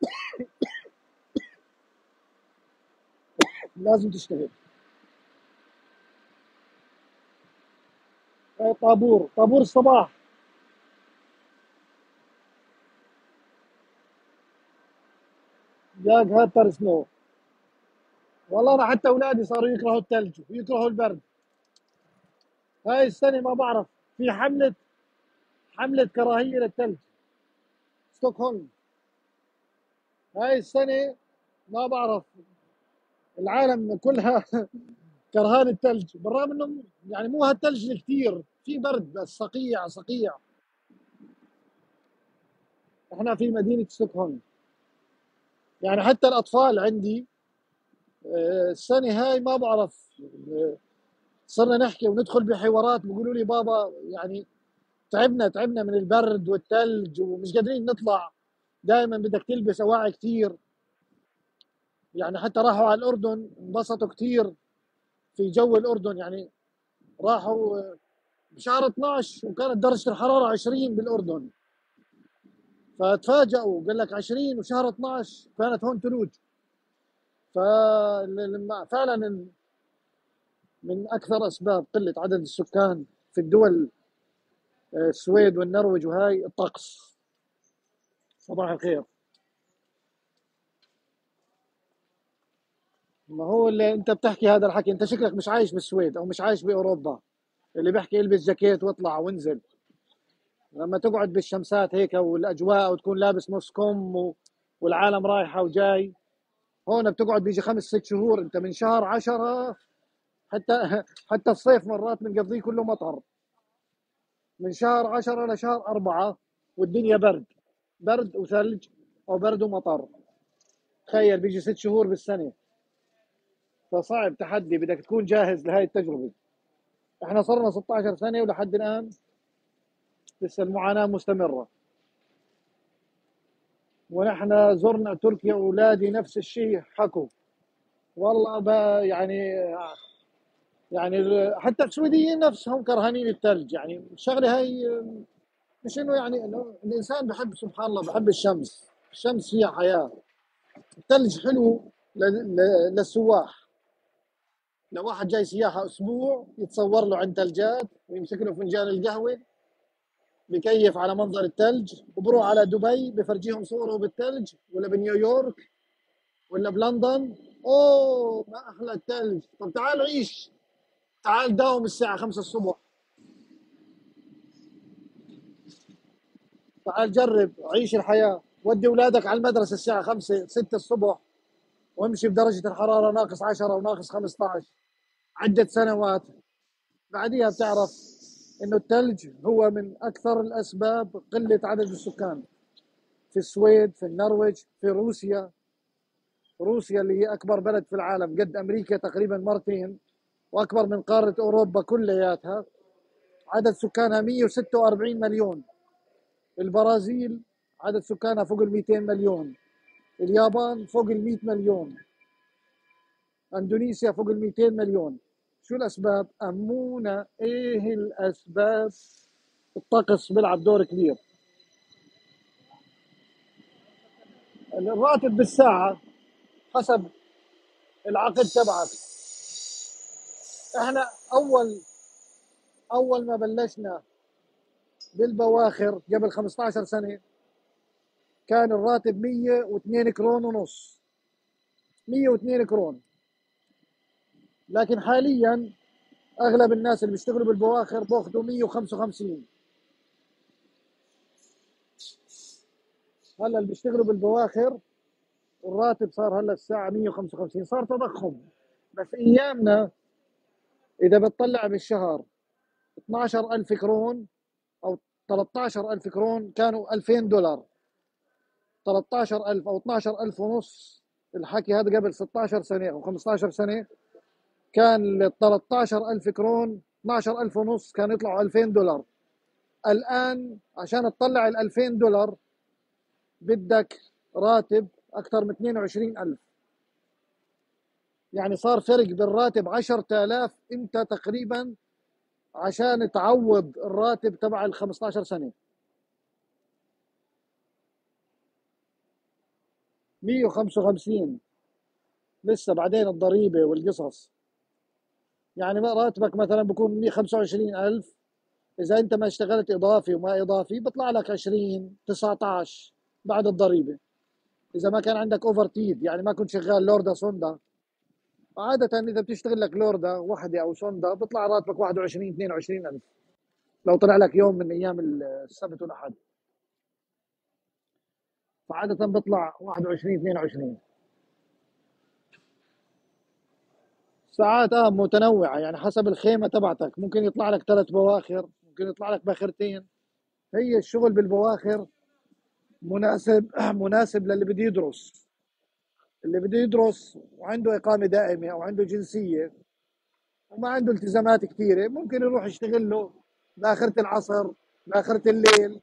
A: لازم تشتغل. طابور الصباح. جاك هاتر سنو. والله انا حتى اولادي صاروا يكرهوا الثلج ويكرهوا البرد. هاي السنه ما بعرف، في حمله كراهيه للثلج، ستوكهولم. هاي السنه ما بعرف، العالم كلها كرهان الثلج، بالرغم انه يعني مو هالثلج الكثير، في برد بس صقيع صقيع. احنا في مدينه ستوكهولم، يعني حتى الاطفال عندي السنه هاي ما بعرف، صرنا نحكي وندخل بحوارات بيقولوا لي بابا يعني تعبنا من البرد والثلج ومش قادرين نطلع، دائما بدك تلبس اواعي كثير. يعني حتى راحوا على الاردن انبسطوا كثير في جو الاردن، يعني راحوا بشهر 12 وكانت درجه الحراره 20 بالاردن، فتفاجئوا قال لك 20 وشهر 12 كانت هون ثلوج. ففعلا من اكثر اسباب قله عدد السكان في الدول السويد والنرويج وهاي الطقس. صباح الخير. ما هو اللي انت بتحكي هذا الحكي، انت شكلك مش عايش بالسويد او مش عايش باوروبا، اللي بيحكي البس جاكيت واطلع وانزل. لما تقعد بالشمسات هيك والاجواء وتكون لابس نص كم والعالم رايحه وجاي، هون بتقعد بيجي 5 6 شهور، انت من شهر 10 حتى حتى الصيف مرات بنقضيه كله مطر، من شهر 10 لشهر 4 والدنيا برد، برد وثلج او برد ومطر. تخيل بيجي 6 شهور بالسنه. فصعب تحدي، بدك تكون جاهز لهي التجربة. احنا صرنا 16 سنة ولحد الآن لسه المعاناة مستمرة. ونحن زرنا تركيا، أولادي نفس الشيء حكوا، والله يعني حتى السعوديين نفسهم كرهانين الثلج. يعني الشغلة هاي مش انه يعني انه الانسان بحب، سبحان الله، بحب الشمس. الشمس فيها حياة. الثلج حلو للسواح. لو واحد جاي سياحة أسبوع يتصور له عند ثلجات ويمسك له فنجان القهوة، بكيف على منظر الثلج، وبروح على دبي بفرجيهم صوره بالثلج، ولا بنيويورك، ولا بلندن. اوه ما احلى الثلج. طب تعال عيش، تعال داوم الساعة 5 الصبح، تعال جرب عيش الحياة. ودي اولادك على المدرسة الساعة 5 6 الصبح، وامشي بدرجة الحرارة ناقص 10 وناقص 15 عدة سنوات. بعديها بتعرف انه الثلج هو من اكثر الاسباب قلة عدد السكان. في السويد، في النرويج، في روسيا. روسيا اللي هي اكبر بلد في العالم، قد امريكا تقريبا مرتين، واكبر من قاره اوروبا كلياتها. عدد سكانها 146 مليون. البرازيل عدد سكانها فوق ال 200 مليون. اليابان فوق ال 100 مليون. اندونيسيا فوق ال 200 مليون. شو الاسباب؟ امونا ايه الاسباب؟ الطقس بيلعب دور كبير. الراتب بالساعه حسب العقد تبعك. احنا اول ما بلشنا بالبواخر قبل 15 سنه كان الراتب 102 كرون ونص. 102 كرون. لكن حاليا اغلب الناس اللي بيشتغلوا بالبواخر باخذوا 155. هلا اللي بيشتغلوا بالبواخر الراتب صار هلا الساعه 155. صار تضخم. بس ايامنا اذا بتطلع بالشهر 12000 كرون او 13000 كرون كانوا 2000 دولار. 13000 او 12000 ونص، الحكي هذا قبل 16 سنه او 15 سنه، كان ال 13000 كرون 12000 ونص كان يطلعوا 2000 دولار. الان عشان تطلع ال 2000 دولار بدك راتب اكثر من 22000. يعني صار فرق بالراتب 10000 انت تقريبا عشان تعوض الراتب تبع ال 15 سنه. 155 لسه بعدين الضريبه والقصص. يعني راتبك مثلا بكون 125000، اذا انت ما اشتغلت اضافي وما اضافي بيطلع لك 20 19 بعد الضريبه. اذا ما كان عندك اوفر تيد، يعني ما كنت شغال لوردا سوندا. عاده اذا بتشتغل لك لوردا وحده او سوندا بيطلع راتبك 21 22 الف لو طلع لك يوم من ايام السبت والاحد. فعاده بيطلع 21 22 ساعات. متنوعه، يعني حسب الخيمه تبعتك. ممكن يطلع لك 3 بواخر، ممكن يطلع لك باخرتين. هي الشغل بالبواخر مناسب مناسب للي بده يدرس. اللي بده يدرس وعنده إقامة دائمة أو عنده جنسية وما عنده التزامات كثيرة، ممكن يروح يشتغل له بآخرة العصر، بآخرة الليل.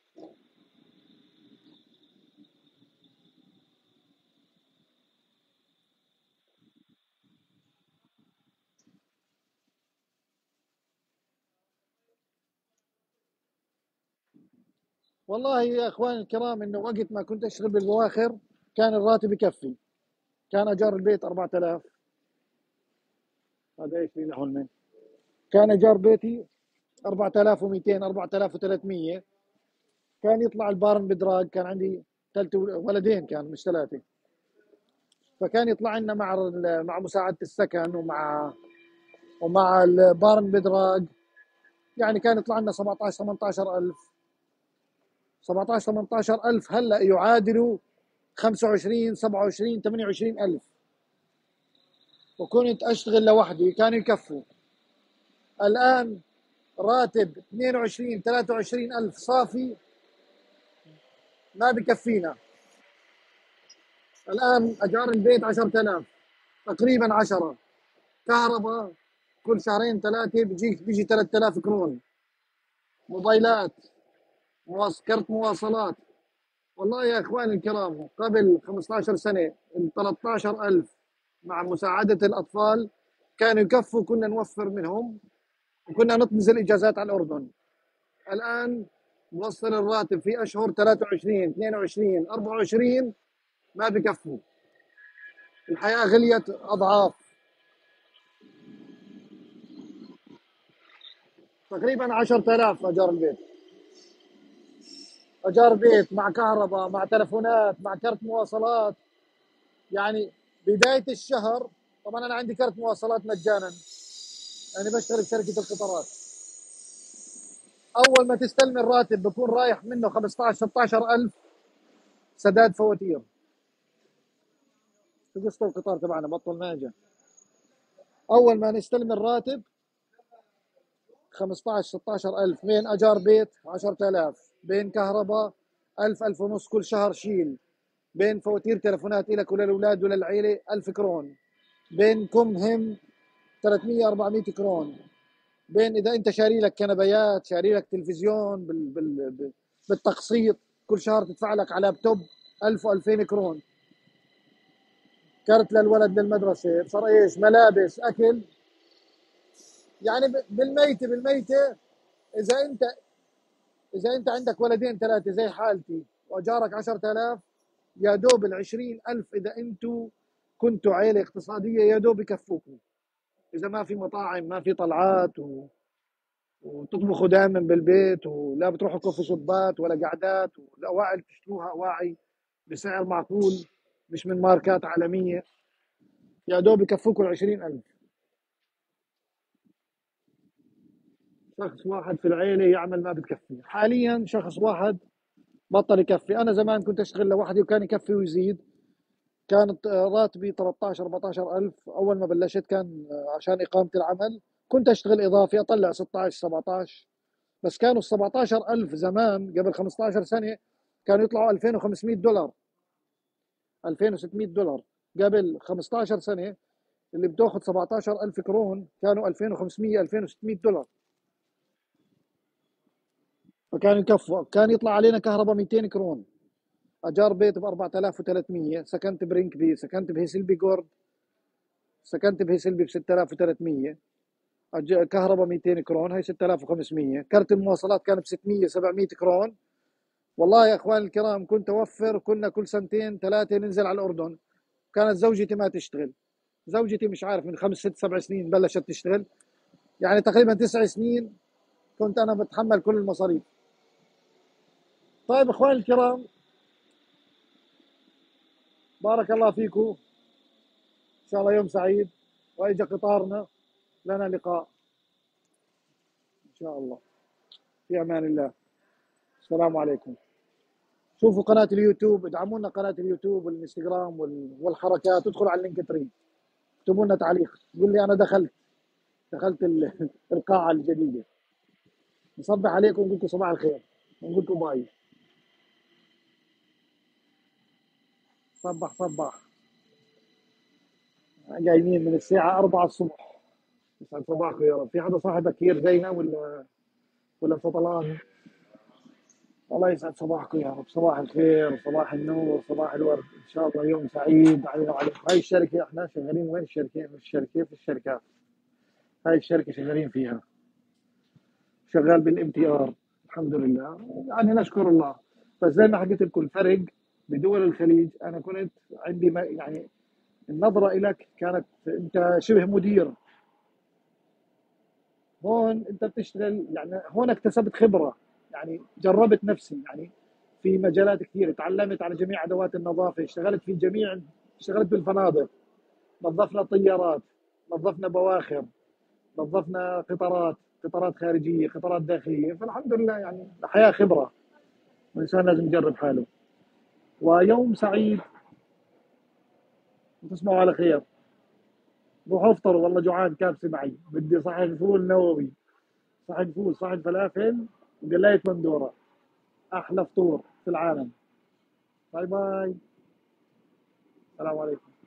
A: والله يا إخواني الكرام، إنه وقت ما كنت أشتغل بالبواخر كان الراتب يكفي. كان أجار البيت 4000. هذا إيش لي نحو المن. كان أجار بيتي 4200 4300. كان يطلع البارن بدراج. كان عندي ثلاث ولدين، كان مش ثلاثة. فكان يطلع لنا مع مساعدة السكن ومع البارن بدراج. يعني كان يطلع لنا 17 18000. 17 18000 هلا يعادلوا 25 27 28 الف. وكنت اشتغل لوحدي كانوا يكفوا. الان راتب 22 23 الف صافي ما بكفينا. الان اجار البيت 10000. تقريبا 10. كهرباء كل شهرين ثلاثة بيجي 3000 كرون. موبايلات، كرت مواصلات. والله يا اخواني الكرام، قبل 15 سنة ال 13000 مع مساعدة الأطفال كانوا يكفوا، كنا نوفر منهم وكنا ننزل إجازات على الأردن. الآن موصل الراتب في أشهر 23 22 24 ما بكفوا. الحياة غليت أضعاف. تقريبا 10000 أجار البيت. أجار بيت مع كهرباء مع تلفونات مع كرت مواصلات. يعني بداية الشهر، طبعا أنا عندي كرت مواصلات مجانا، يعني بشتغل بشركة القطارات. أول ما تستلم الراتب بكون رايح منه 15 16000 سداد فواتير في قسط القطار تبعنا بطل ما اجى. أول ما نستلم الراتب 15 16000 بين اجار بيت 10000 بين كهرباء 1000 1000 ونص كل شهر شيل، بين فواتير تلفونات لك وللاولاد وللعيله 1000 كرون، بينكم هم 300 400 كرون، بين اذا انت شاري لك كنبيات شاري لك تلفزيون بالتقسيط كل شهر تدفع لك على لابتوب 1000 و2000 كرون، كارت للولد للمدرسه، صار ايش ملابس اكل. يعني بالميته اذا انت عندك ولدين ثلاثه زي حالتي واجارك 10000، يا دوب ال 20000 اذا انتم كنتوا عيله اقتصاديه يا دوب يكفوكم. اذا ما في مطاعم ما في طلعات وتطبخوا دائما بالبيت ولا بتروحوا كوفي شوبات ولا قعدات، والاواعي تشتروها اواعي بسعر معقول مش من ماركات عالميه، يا دوب يكفوكم ال 20000. شخص واحد في العيله يعمل ما بتكفي. حاليا شخص واحد بطل يكفي. انا زمان كنت اشتغل لوحدي وكان يكفي ويزيد. كانت راتبي 13 14000 اول ما بلشت، كان عشان اقامه العمل كنت اشتغل اضافي اطلع 16 17. بس كانوا ال 17000 زمان قبل 15 سنه كانوا يطلعوا 2500 دولار، 2600 دولار. قبل 15 سنه اللي بتاخذ 17000 كرون كانوا 2500 2600 دولار. فكان يكفوا. كان يطلع علينا كهرباء 200 كرون. اجار بيت ب 4300. سكنت برينكبي، سكنت بهيسلبي جورد، سكنت بهيسلبي ب 6300. كهرباء 200 كرون هي 6500. كرت المواصلات كان ب 600 700 كرون. والله يا اخوان الكرام كنت اوفر. كنا كل سنتين ثلاثه ننزل على الاردن. كانت زوجتي ما تشتغل. زوجتي مش عارف من 5 6 7 سنين بلشت تشتغل، يعني تقريبا 9 سنين كنت انا بتحمل كل المصاريف. طيب اخواني الكرام، بارك الله فيكم، ان شاء الله يوم سعيد، واجا قطارنا. لنا لقاء ان شاء الله. في امان الله. السلام عليكم. شوفوا قناة اليوتيوب، ادعموا لنا قناة اليوتيوب والانستغرام والحركات. ادخلوا على اللينك تري، اكتبوا لنا تعليق، قول لي انا دخلت القاعة الجديدة. نصبح عليكم ونقول لكم صباح الخير ونقول لكم باي. صبح صبح. جايين من الساعة 4 الصبح. يسعد صباحكم يا رب. في حدا صاحي بكير زينا ولا فطلان؟ الله يسعد صباحكم يا رب. صباح الخير صباح النور صباح الورد. ان شاء الله يوم سعيد علينا وعليكم. هاي الشركة احنا شغالين وين؟ الشركة مش الشركة في الشركات. هاي الشركة شغالين فيها، شغال بالام تي ار الحمد لله، يعني نشكر الله. بس زي ما حكيت لكم الفرق بدول الخليج، انا كنت عندي يعني النظرة لك كانت انت شبه مدير. هون انت بتشتغل، يعني هون اكتسبت خبره، يعني جربت نفسي يعني في مجالات كثير، تعلمت على جميع ادوات النظافه، اشتغلت في جميع، اشتغلت بالفنادق، نظفنا طيارات، نظفنا بواخر، نظفنا قطارات خارجيه قطارات داخليه. فالحمد لله يعني الحياه خبره، الانسان لازم يجرب حاله. ويوم سعيد وتصبحوا على خير. روحوا افطروا، والله جوعان كابسه معي، بدي صحن فول نووي، صحن فول صحن فلافل وقلايه بندوره. احلى فطور في العالم. باي باي. السلام عليكم.